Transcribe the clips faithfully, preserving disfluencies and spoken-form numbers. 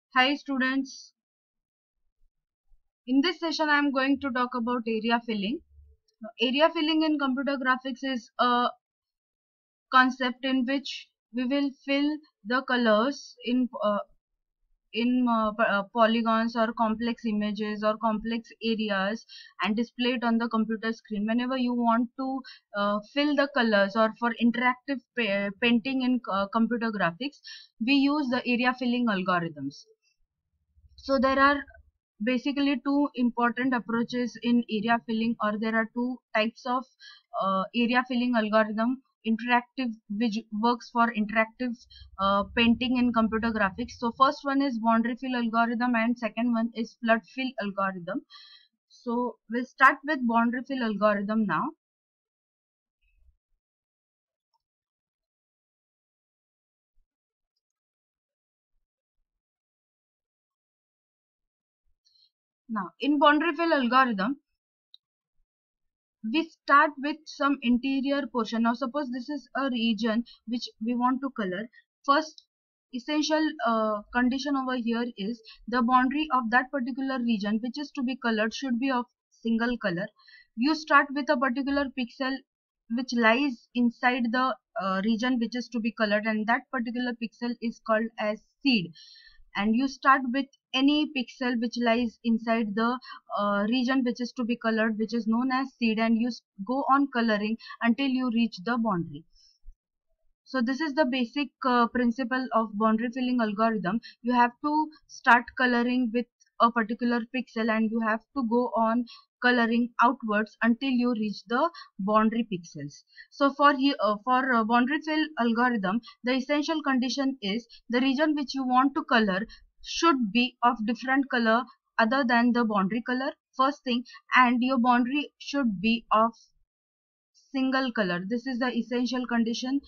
Hi students, in this session I am going to talk about area filling. Now, area filling in computer graphics is a concept in which we will fill the colors in uh, in uh, p- uh, polygons or complex images or complex areas and display it on the computer screen. Whenever you want to uh, fill the colors or for interactive pa- painting in uh, computer graphics, we use the area filling algorithms. So there are basically two important approaches in area filling, or there are two types of uh, area filling algorithm. Interactive, which works for interactive uh, painting in computer graphics. So first one is boundary fill algorithm and second one is flood fill algorithm. So we'll start with boundary fill algorithm now. Now in boundary fill algorithm, we start with some interior portion. Now suppose this is a region which we want to color. First essential uh, condition over here is the boundary of that particular region which is to be colored should be of single color. You start with a particular pixel which lies inside the uh, region which is to be colored, and that particular pixel is called as seed. And you start with any pixel which lies inside the uh, region which is to be colored, which is known as seed, and you go on coloring until you reach the boundary. So this is the basic uh, principle of boundary filling algorithm. You have to start coloring with a particular pixel and you have to go on coloring outwards until you reach the boundary pixels. So for here, uh, for uh, boundary fill algorithm, the essential condition is the region which you want to color should be of different color other than the boundary color, first thing, and your boundary should be of single color. This is the essential condition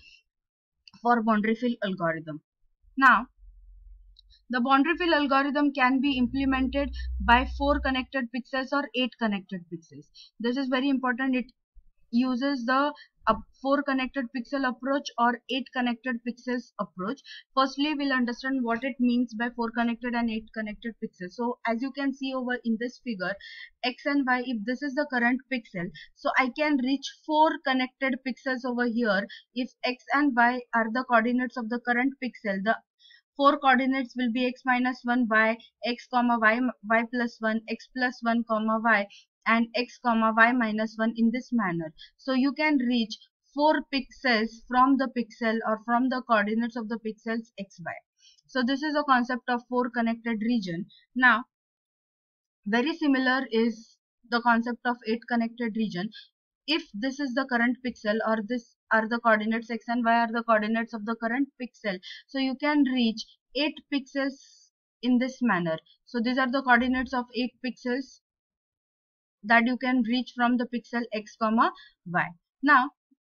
for boundary fill algorithm. Now, the boundary fill algorithm can be implemented by four connected pixels or eight connected pixels. This is very important. It uses the uh, four connected pixel approach or eight connected pixels approach. Firstly, we'll understand what it means by four connected and eight connected pixels. So as you can see over in this figure, x and y, if this is the current pixel, so I can reach four connected pixels over here. If x and y are the coordinates of the current pixel, the four coordinates will be x minus one, y, x comma y, y plus one, x plus one comma y, and x comma y minus one, in this manner. So you can reach four pixels from the pixel or from the coordinates of the pixels xy. So this is a concept of four connected region. Now very similar is the concept of eight connected region. If this is the current pixel or this are the coordinates, x and y are the coordinates of the current pixel, so you can reach eight pixels in this manner. So these are the coordinates of eight pixels that you can reach from the pixel x comma y. Now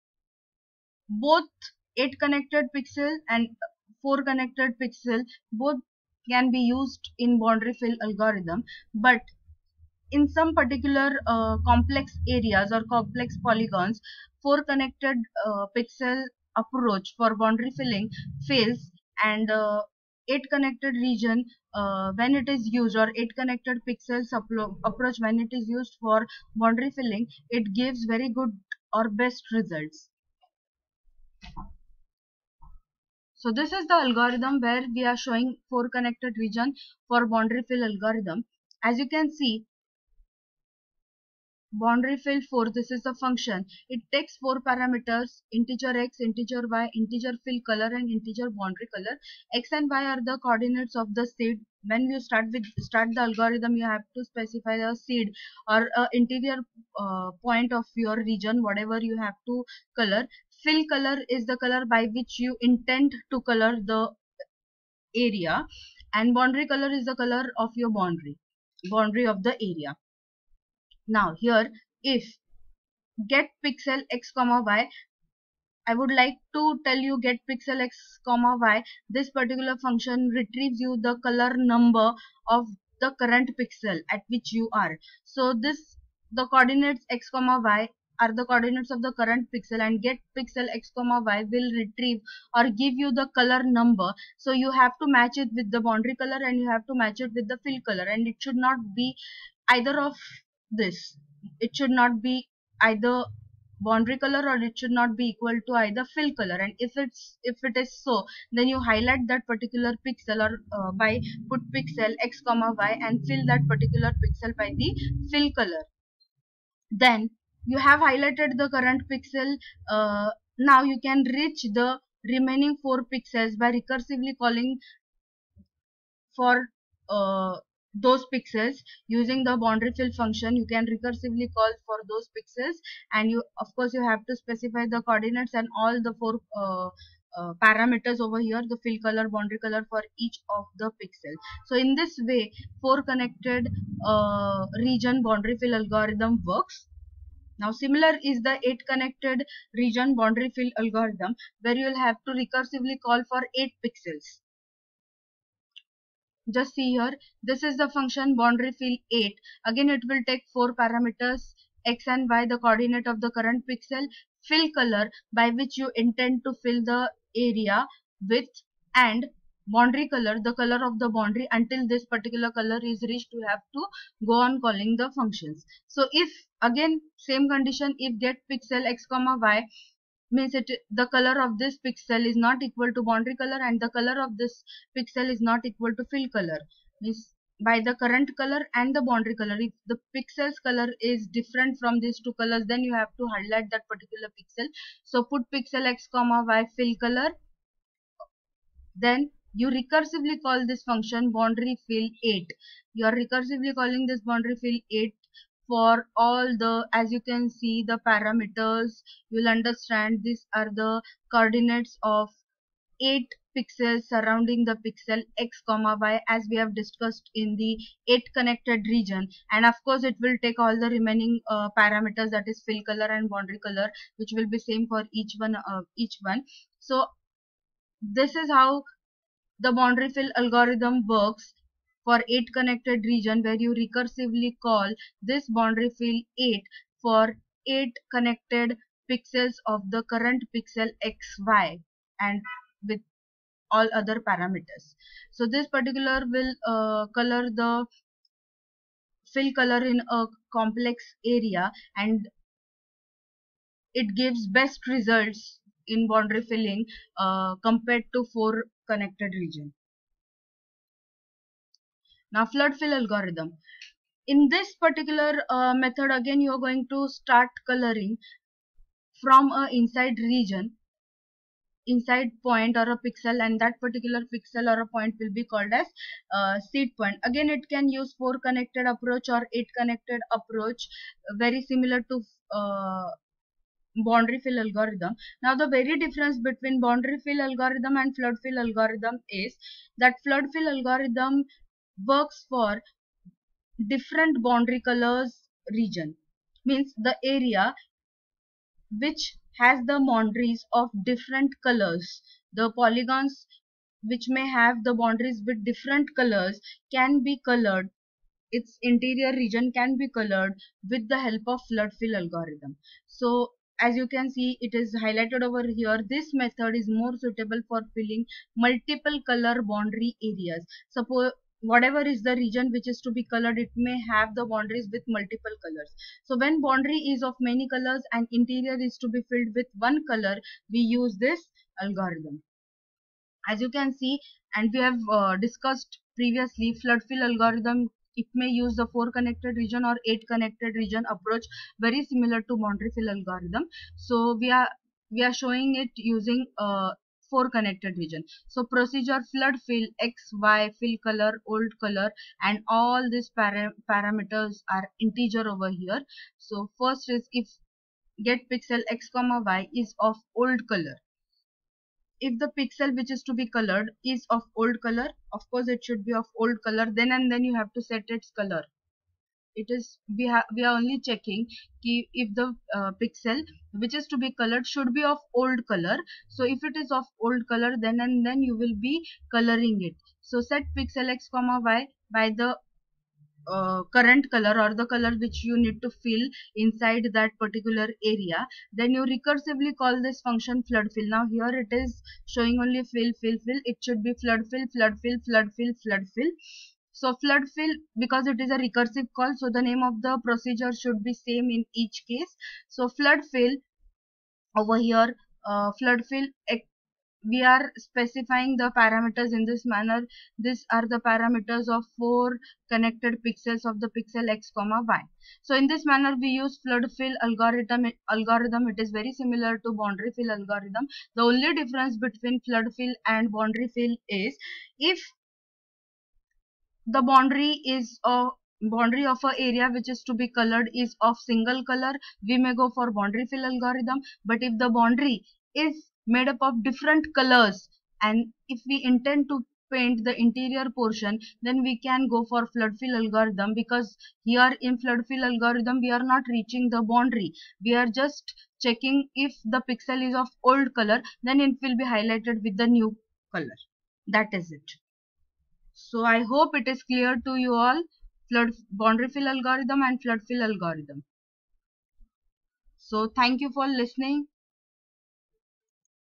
both eight connected pixel and four connected pixel both can be used in boundary fill algorithm, but in some particular uh, complex areas or complex polygons, four connected uh, pixel approach for boundary filling fails, and uh, eight connected region uh, when it is used, or eight connected pixels approach when it is used for boundary filling, it gives very good or best results. So this is the algorithm where we are showing four connected region for boundary fill algorithm. As you can see, boundary fill four, this is the function. It takes four parameters: integer x, integer y, integer fill color, and integer boundary color. X and y are the coordinates of the seed. When you start with start the algorithm, you have to specify a seed or a interior uh, point of your region, whatever you have to color. Fill color is the color by which you intend to color the area, and boundary color is the color of your boundary boundary of the area. Now here, if get pixel x comma y, I would like to tell you get pixel x comma y, this particular function retrieves you the color number of the current pixel at which you are. So this, the coordinates x comma y are the coordinates of the current pixel, and get pixel x comma y will retrieve or give you the color number. So you have to match it with the boundary color and you have to match it with the fill color, and it should not be either of this. It should not be either boundary color or it should not be equal to either fill color. And if it's if it is so, then you highlight that particular pixel or uh, by put pixel x comma y and fill that particular pixel by the fill color. Then you have highlighted the current pixel. Uh, now you can reach the remaining four pixels by recursively calling for uh, those pixels using the boundary fill function. You can recursively call for those pixels, and you of course you have to specify the coordinates and all the four uh, uh, parameters over here, the fill color, boundary color for each of the pixel. So in this way, four connected uh, region boundary fill algorithm works. Now similar is the eight connected region boundary fill algorithm, where you will have to recursively call for eight pixels. Just see here, this is the function boundary fill eight. Again it will take four parameters, x and y, the coordinate of the current pixel, fill color by which you intend to fill the area with, and boundary color, the color of the boundary until this particular color is reached. You have to go on calling the functions. So if again same condition, if get pixel x comma y means it the color of this pixel is not equal to boundary color and the color of this pixel is not equal to fill color, means by the current color and the boundary color. If the pixel's color is different from these two colors, then you have to highlight that particular pixel. So put pixel x comma y fill color, then you recursively call this function boundary fill eight. You are recursively calling this boundary fill eight for all the, as you can see, the parameters. You will understand these are the coordinates of eight pixels surrounding the pixel x comma y, as we have discussed in the eight connected region. And of course it will take all the remaining uh, parameters, that is fill color and boundary color, which will be same for each one uh, each one. So this is how the boundary fill algorithm works for eight connected region, where you recursively call this boundary fill eight for eight connected pixels of the current pixel xy and with all other parameters. So this particular will uh, color the fill color in a complex area, and it gives best results in boundary filling uh, compared to four connected region. Now flood fill algorithm. In this particular uh, method, again you are going to start coloring from a inside region, inside point or a pixel, and that particular pixel or a point will be called as uh, seed point. Again it can use four connected approach or eight connected approach, very similar to uh, boundary fill algorithm. Now the very difference between boundary fill algorithm and flood fill algorithm is that flood fill algorithm works for different boundary colors region, means the area which has the boundaries of different colors. The polygons which may have the boundaries with different colors can be colored, its interior region can be colored with the help of flood fill algorithm. So as you can see, it is highlighted over here. This method is more suitable for filling multiple color boundary areas. Suppose whatever is the region which is to be colored, it may have the boundaries with multiple colors. So when boundary is of many colors and interior is to be filled with one color, we use this algorithm. As you can see, and we have uh, discussed previously, flood fill algorithm, it may use the four connected region or eight connected region approach, very similar to boundary fill algorithm. So we are we are showing it using uh, four connected region. So procedure flood fill x, y, fill color, old color, and all these para parameters are integer over here. So first is if get pixel x comma y is of old color. If the pixel which is to be colored is of old color, of course it should be of old color, then and then you have to set its color. It is we have we are only checking ki if the uh, pixel which is to be colored should be of old color. So if it is of old color, then and then you will be coloring it. So set pixel x comma y by the uh, current color or the color which you need to fill inside that particular area, then you recursively call this function flood fill. Now here it is showing only fill fill fill. It should be flood fill flood fill flood fill flood fill. So flood fill, because it is a recursive call, so the name of the procedure should be same in each case. So flood fill over here, uh, flood fill, we are specifying the parameters in this manner. These are the parameters of four connected pixels of the pixel x comma y. So in this manner we use flood fill algorithm. Algorithm it is very similar to boundary fill algorithm. The only difference between flood fill and boundary fill is, if the boundary is a boundary of a area which is to be colored is of single color, we may go for boundary fill algorithm. But if the boundary is made up of different colors, and if we intend to paint the interior portion, then we can go for flood fill algorithm, because here in flood fill algorithm we are not reaching the boundary, we are just checking if the pixel is of old color, then it will be highlighted with the new color. That is it. So I hope it is clear to you all, flood boundary fill algorithm and flood fill algorithm. So thank you for listening.